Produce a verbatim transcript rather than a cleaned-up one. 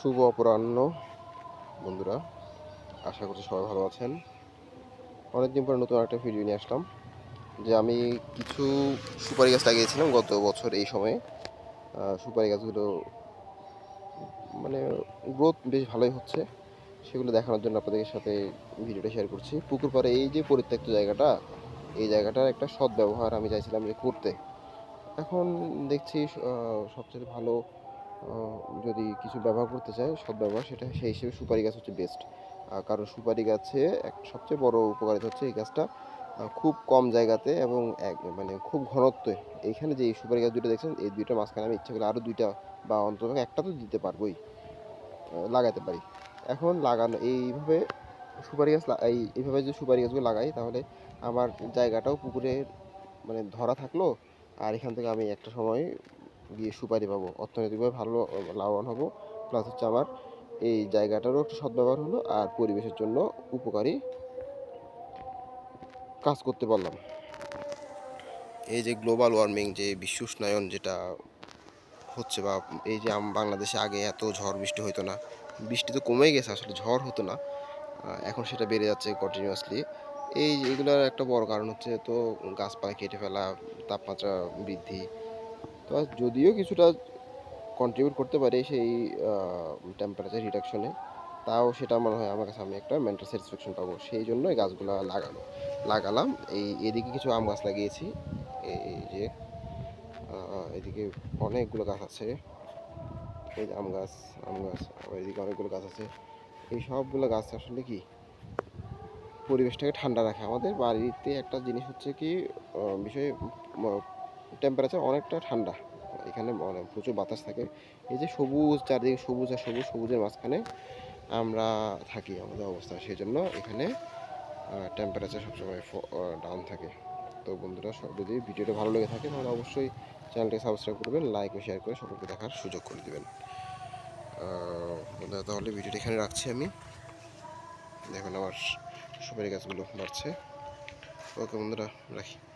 শুভ অপরাহ্ন বন্ধুরা, আশা করছি সবাই ভালো আছেন। অনেকদিন পরে নতুন একটা ভিডিও নিয়ে আসলাম যে আমি কিছু সুপারি গাছ লাগিয়েছিলাম গত বছর এই সময়ে। সুপারি গাছগুলো মানে গ্রোথ বেশ ভালোই হচ্ছে, সেগুলো দেখানোর জন্য আপনাদের সাথে ভিডিওটা শেয়ার করছি। পুকুর পাড়ে এই যে পরিত্যক্ত জায়গাটা, এই জায়গাটার একটা সদ্ব্যবহার আমি চাইছিলাম যে করতে। এখন দেখছি সবচেয়ে ভালো যদি কিছু ব্যবহার করতে চাই সদ্ব্যবহার, সেটা সেই হিসেবে সুপারি গাছ হচ্ছে বেস্ট। কারণ সুপারি গাছে এক সবচেয়ে বড় উপকারিতা হচ্ছে এই গাছটা খুব কম জায়গাতে এবং এক মানে খুব ঘনত্বে। এইখানে যে এই সুপারি গাছ দুটো দেখছেন, এই দুইটার মাঝখানে আমি ইচ্ছা করলে আরও দুইটা বা অন্তত একটা তো দিতে পারবোই, লাগাতে পারি। এখন লাগানো এইভাবে সুপারি গাছ এই এইভাবে যদি সুপারি গাছগুলো লাগাই, তাহলে আমার জায়গাটাও পুকুরের মানে ধরা থাকলো, আর এখান থেকে আমি একটা সময় গিয়ে সুপারি পাবো, অর্থনৈতিকভাবে ভালো লাভবান হব। প্লাস হচ্ছে আমার এই জায়গাটারও একটা সদ্ব্যবহার হলো, আর পরিবেশের জন্য উপকারী কাজ করতে পারলাম। এই যে গ্লোবাল ওয়ার্মিং, যে বিশ্ব উষ্ণায়ন যেটা হচ্ছে, বা এই যে বাংলাদেশে আগে এত ঝড় বৃষ্টি হতো না, বৃষ্টি তো কমেই গেছে, আসলে ঝড় হতো না, এখন সেটা বেড়ে যাচ্ছে কন্টিনিউয়াসলি। এই এগুলোর একটা বড় কারণ হচ্ছে তো গাছপালা কেটে ফেলা, তাপমাত্রা বৃদ্ধি। তো যদিও কিছুটা কন্ট্রিবিউট করতে পারে সেই টেম্পারেচার রিডাকশনে, তাও সেটা মনে হয় আমার কাছে আমি একটা মেন্টাল স্যাটিসফ্যাকশন পাবো, সেই জন্য এই গাছগুলো লাগানো লাগালাম। এই এদিকে কিছু আম গাছ লাগিয়েছি, এই যে এদিকে অনেকগুলো গাছ আছে, এই যে আম গাছ আম গাছ আবার এদিকে অনেকগুলো গাছ আছে। এই সবগুলো গাছ আসলে কি পরিবেশটাকে ঠান্ডা রাখে। আমাদের বাড়িতে একটা জিনিস হচ্ছে কি বিষয়, টেম্পারেচার অনেকটা ঠান্ডা, এখানে প্রচুর বাতাস থাকে। এই যে সবুজ চারদিকে, সবুজ আর সবুজ, সবুজের মাঝখানে আমরা থাকি আমাদের অবস্থা, সেই জন্য এখানে টেম্পারেচার সবসময় ডাউন থাকে। তো বন্ধুরা, যদি ভিডিওটা ভালো লেগে থাকে তাহলে অবশ্যই চ্যানেলটি সাবস্ক্রাইব করবেন, লাইক ও শেয়ার করে সকলকে দেখার সুযোগ করে দেবেন। বন্ধুরা, তাহলে ভিডিওটা এখানে রাখছি আমি। দেখুন আমার সুপারি গাছগুলো বাড়ছে। ওকে বন্ধুরা, রাখি।